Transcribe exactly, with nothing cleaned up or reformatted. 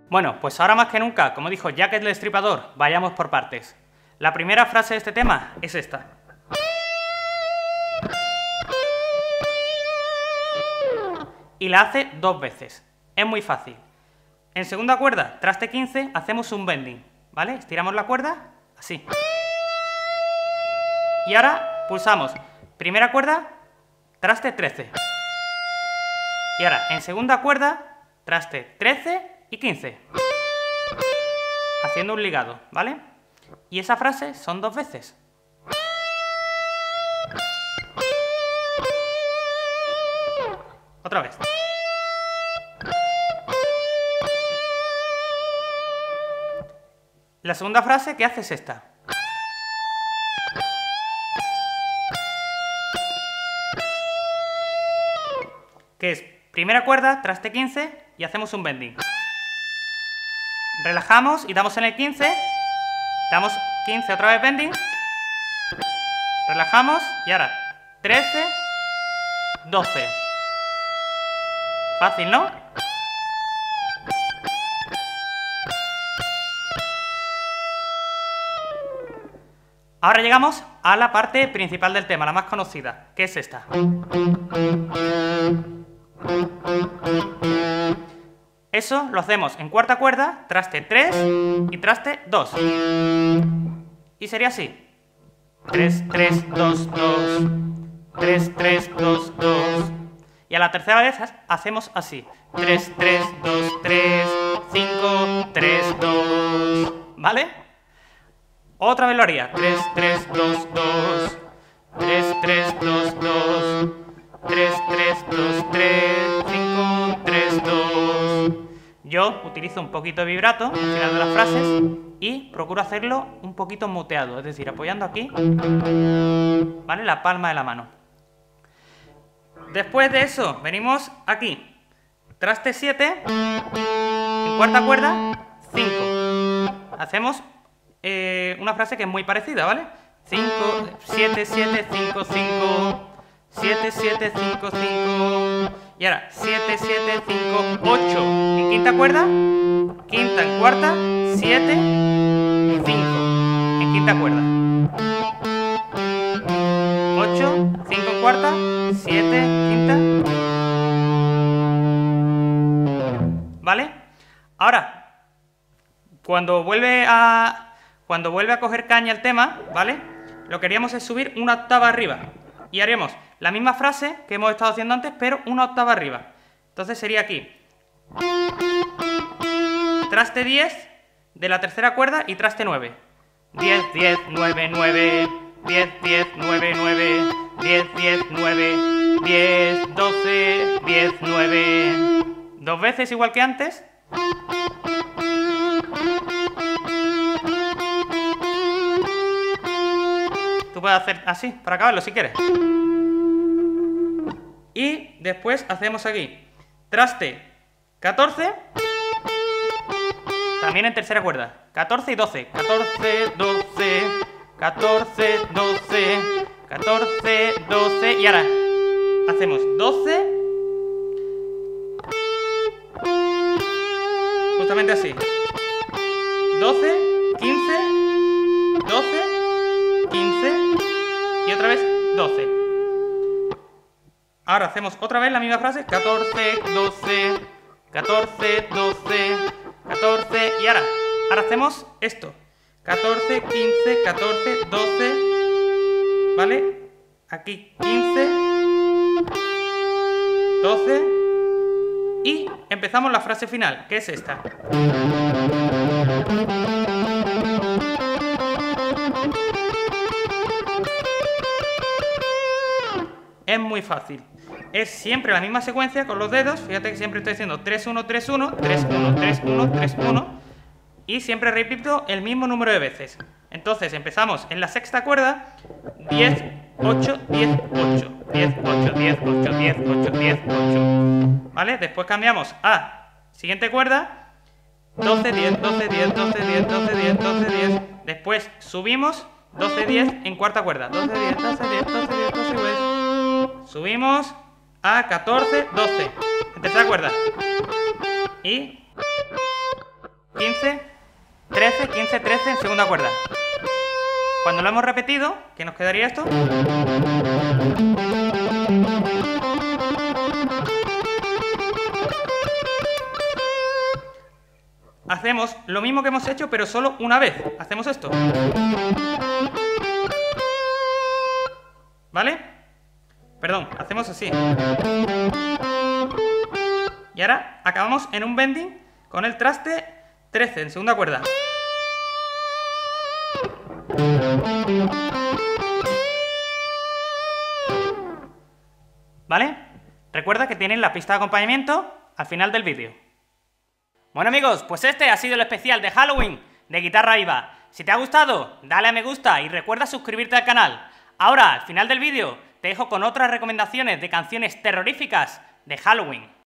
Bueno, pues ahora más que nunca, como dijo Jack el Destripador, vayamos por partes. La primera frase de este tema es esta. Y la hace dos veces. Es muy fácil. En segunda cuerda, traste quince, hacemos un bending, ¿vale? Estiramos la cuerda, así. Y ahora pulsamos primera cuerda, traste trece. Y ahora, en segunda cuerda, traste trece y quince. Haciendo un ligado, ¿vale? Y esa frase son dos veces. Otra vez. La segunda frase que hace es esta. Que es primera cuerda, traste quince y hacemos un bending. Relajamos y damos en el quince, damos quince otra vez bending, relajamos y ahora trece, doce. Fácil, ¿no? Ahora llegamos a la parte principal del tema, la más conocida, que es esta. Eso lo hacemos en cuarta cuerda, traste tres y traste dos. Y sería así. tres, tres, dos, dos. tres, tres, dos, dos. Y a la tercera vez hacemos así. tres, tres, dos, tres. cinco, tres, dos. ¿Vale? Otra vez lo haría. tres, tres, dos, dos. tres, tres, dos, dos. tres, tres, dos, tres. cinco, tres, dos. Yo utilizo un poquito de vibrato al final de las frases y procuro hacerlo un poquito muteado, es decir, apoyando aquí, ¿vale? La palma de la mano. Después de eso, venimos aquí. Traste siete, en cuarta cuerda, cinco. Hacemos eh, una frase que es muy parecida, ¿vale? cinco, siete, siete, cinco, cinco. siete, siete, cinco, cinco. Y ahora, siete, siete, cinco, ocho. En quinta cuerda, quinta en cuarta, siete, cinco. En quinta cuerda. ocho, cinco en cuarta, siete, quinta. ¿Vale? Ahora, cuando vuelve a cuando vuelve a coger caña el tema, ¿vale? Lo que haríamos es subir una octava arriba. Y haríamos la misma frase que hemos estado haciendo antes, pero una octava arriba. Entonces sería aquí. Traste diez de la tercera cuerda y traste nueve. diez, diez, nueve, nueve. diez, diez, nueve, nueve. diez, diez, nueve. diez, doce, diez, nueve. Dos veces igual que antes. Tú puedes hacer así para acabarlo si quieres. Y después hacemos aquí traste catorce, también en tercera cuerda, catorce y doce, catorce, doce, catorce, doce, catorce, doce, y ahora hacemos doce, justamente así, doce, quince, doce, quince y otra vez doce. Ahora hacemos otra vez la misma frase, catorce, doce, catorce, doce, catorce, y ahora, ahora hacemos esto, catorce, quince, catorce, doce, ¿vale? Aquí quince, doce, y empezamos la frase final, que es esta. Es muy fácil. Es siempre la misma secuencia con los dedos. Fíjate que siempre estoy haciendo tres, uno, tres, uno, tres, uno, tres, uno, tres, uno. Y siempre repito el mismo número de veces. Entonces empezamos en la sexta cuerda. diez, ocho, diez, ocho. diez, ocho, diez, ocho, diez, ocho, diez, ocho. ¿Vale? Después cambiamos a siguiente cuerda. doce, diez, doce, diez, doce, diez, doce, diez, doce, diez. Después subimos doce, diez en cuarta cuerda. doce, diez, doce, diez, doce, diez, doce, diez. Subimos a catorce, doce. En tercera cuerda. Y quince, trece, quince, trece en segunda cuerda. Cuando lo hemos repetido, ¿qué nos quedaría esto? Hacemos lo mismo que hemos hecho, pero solo una vez. Hacemos esto. ¿Vale? Perdón, hacemos así. Y ahora acabamos en un bending con el traste trece en segunda cuerda. ¿Vale? Recuerda que tienen la pista de acompañamiento al final del vídeo. Bueno amigos, pues este ha sido el especial de Halloween de Guitarra Viva. Si te ha gustado, dale a me gusta y recuerda suscribirte al canal. Ahora, al final del vídeo, te dejo con otras recomendaciones de canciones terroríficas de Halloween.